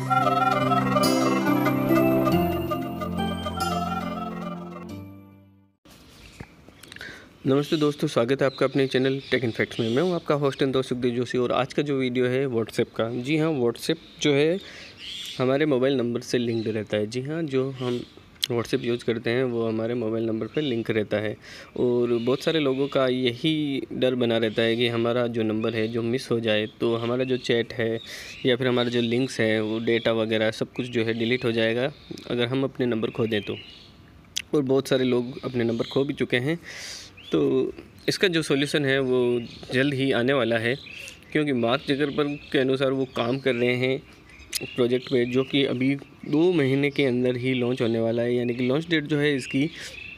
नमस्ते दोस्तों, स्वागत है आपका अपने चैनल टेक इन फैक्ट्स में। मैं हूं आपका होस्ट एंड दोस्त सुखदेव जोशी और आज का जो वीडियो है व्हाट्सएप का। जी हां, व्हाट्सएप जो है हमारे मोबाइल नंबर से लिंक्ड रहता है। जी हां, जो हम व्हाट्सएप यूज़ करते हैं वो हमारे मोबाइल नंबर पे लिंक रहता है और बहुत सारे लोगों का यही डर बना रहता है कि हमारा जो नंबर है जो मिस हो जाए तो हमारा जो चैट है या फिर हमारा जो लिंक्स है वो डेटा वगैरह सब कुछ जो है डिलीट हो जाएगा अगर हम अपने नंबर खो दें तो। और बहुत सारे लोग अपने नंबर खो भी चुके हैं। तो इसका जो सॉल्यूशन है वो जल्द ही आने वाला है, क्योंकि मार्क ज़करबर्ग के अनुसार वो काम कर रहे हैं प्रोजेक्ट पे, जो कि अभी 2 महीने के अंदर ही लॉन्च होने वाला है। यानी कि लॉन्च डेट जो है इसकी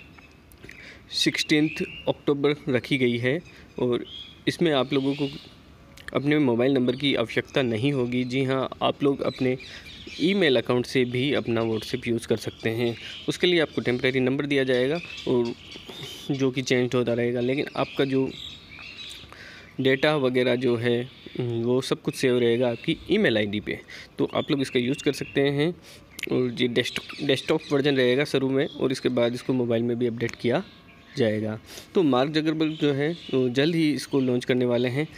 16 अक्टूबर रखी गई है और इसमें आप लोगों को अपने मोबाइल नंबर की आवश्यकता नहीं होगी। जी हाँ, आप लोग अपने ईमेल अकाउंट से भी अपना व्हाट्सएप यूज़ कर सकते हैं। उसके लिए आपको टेम्परेरी नंबर दिया जाएगा और जो कि चेंज होता रहेगा, लेकिन आपका जो डेटा वगैरह जो है वो सब कुछ सेव रहेगा आपकी ईमेल आईडी पे। तो आप लोग इसका यूज़ कर सकते हैं और ये डेस्कटॉप वर्जन रहेगा शुरू में और इसके बाद इसको मोबाइल में भी अपडेट किया जाएगा। तो मार्क ज़करबर्ग जो है वो जल्द ही इसको लॉन्च करने वाले हैं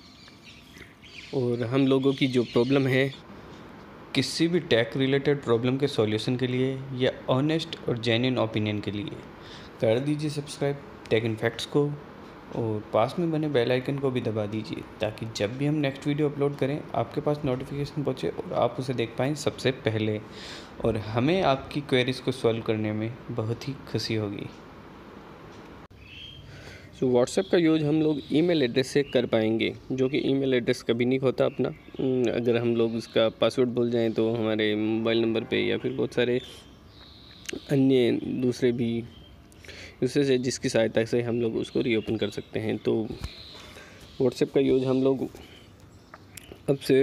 और हम लोगों की जो प्रॉब्लम है, किसी भी टेक रिलेटेड प्रॉब्लम के सॉल्यूशन के लिए या ऑनेस्ट और जेन्युइन ओपिनियन के लिए कर दीजिए सब्सक्राइब टेक इन फैक्ट्स को और पास में बने बेल आइकन को भी दबा दीजिए, ताकि जब भी हम नेक्स्ट वीडियो अपलोड करें आपके पास नोटिफिकेशन पहुंचे और आप उसे देख पाएँ सबसे पहले। और हमें आपकी क्वेरीज़ को सॉल्व करने में बहुत ही खुशी होगी। तो व्हाट्सएप का यूज़ हम लोग ईमेल एड्रेस से कर पाएंगे, जो कि ईमेल एड्रेस कभी नहीं होता अपना। अगर हम लोग उसका पासवर्ड भूल जाएं तो हमारे मोबाइल नंबर पे या फिर बहुत सारे अन्य दूसरे भी यूसेज है जिसकी सहायता से हम लोग उसको रीओपन कर सकते हैं। तो व्हाट्सएप का यूज़ हम लोग अब से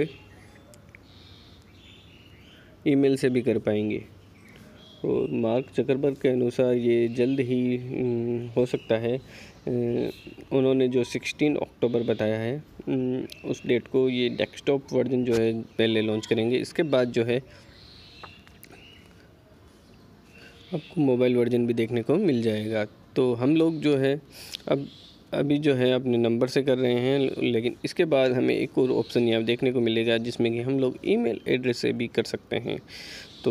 ईमेल से भी कर पाएंगे और मार्क ज़करबर्ग के अनुसार ये जल्द ही हो सकता है। उन्होंने जो 16 अक्टूबर बताया है उस डेट को ये डेस्कटॉप वर्जन जो है पहले लॉन्च करेंगे, इसके बाद जो है आपको मोबाइल वर्जन भी देखने को मिल जाएगा। तो हम लोग जो है अभी जो है अपने नंबर से कर रहे हैं, लेकिन इसके बाद हमें एक और ऑप्शन यहाँ देखने को मिलेगा जिसमें कि हम लोग ईमेल एड्रेस से भी कर सकते हैं। तो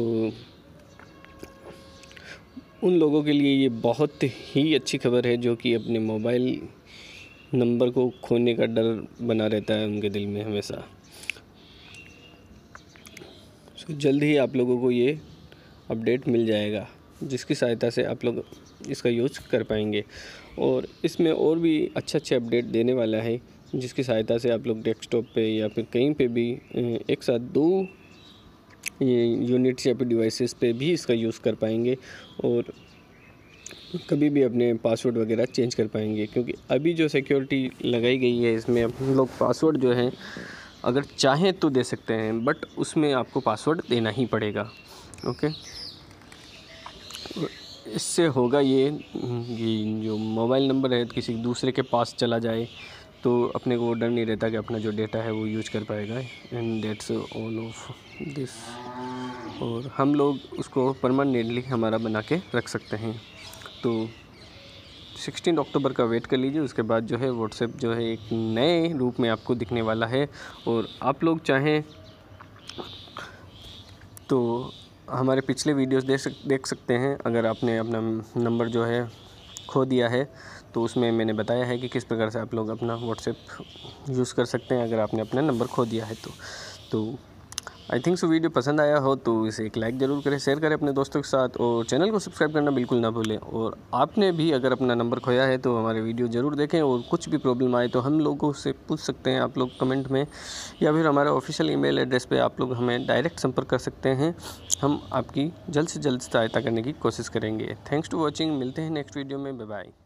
उन लोगों के लिए ये बहुत ही अच्छी खबर है जो कि अपने मोबाइल नंबर को खोने का डर बना रहता है उनके दिल में हमेशा। तो जल्द ही आप लोगों को ये अपडेट मिल जाएगा जिसकी सहायता से आप लोग इसका यूज़ कर पाएंगे और इसमें और भी अच्छे अपडेट देने वाला है जिसकी सहायता से आप लोग डेस्कटॉप पे या फिर कहीं पे भी एक साथ 2 यूनिट्स या फिर डिवाइसेस पे भी इसका यूज़ कर पाएंगे और कभी भी अपने पासवर्ड वगैरह चेंज कर पाएंगे। क्योंकि अभी जो सिक्योरिटी लगाई गई है इसमें हम लोग पासवर्ड जो है अगर चाहें तो दे सकते हैं, बट उसमें आपको पासवर्ड देना ही पड़ेगा। ओके, इससे होगा ये जो मोबाइल नंबर है किसी दूसरे के पास चला जाए तो अपने को डर नहीं रहता कि अपना जो डेटा है वो यूज कर पाएगा। And that's all of this, और हम लोग उसको परमानेंटली हमारा बना के रख सकते हैं। तो 16 अक्टूबर का वेट कर लीजिए, उसके बाद जो है व्हाट्सएप जो है एक नए रूप में आपको दिखने वाला है। और आप लोग चाहें तो हमारे पिछले वीडियोस देख सकते हैं। अगर आपने अपना नंबर जो है खो दिया है तो उसमें मैंने बताया है कि किस प्रकार से आप लोग अपना व्हाट्सएप यूज़ कर सकते हैं अगर आपने अपना नंबर खो दिया है तो आई थिंक सो वीडियो पसंद आया हो तो इसे एक लाइक ज़रूर करें, शेयर करें अपने दोस्तों के साथ और चैनल को सब्सक्राइब करना बिल्कुल ना भूलें। और आपने भी अगर अपना नंबर खोया है तो हमारे वीडियो ज़रूर देखें और कुछ भी प्रॉब्लम आए तो हम लोगों से पूछ सकते हैं आप लोग कमेंट में, या फिर हमारे ऑफिशियल ईमेल एड्रेस पे आप लोग हमें डायरेक्ट संपर्क कर सकते हैं। हम आपकी जल्द से जल्द सहायता करने की कोशिश करेंगे। थैंक्स टू वॉचिंग, मिलते हैं नेक्स्ट वीडियो में, बाय बाय।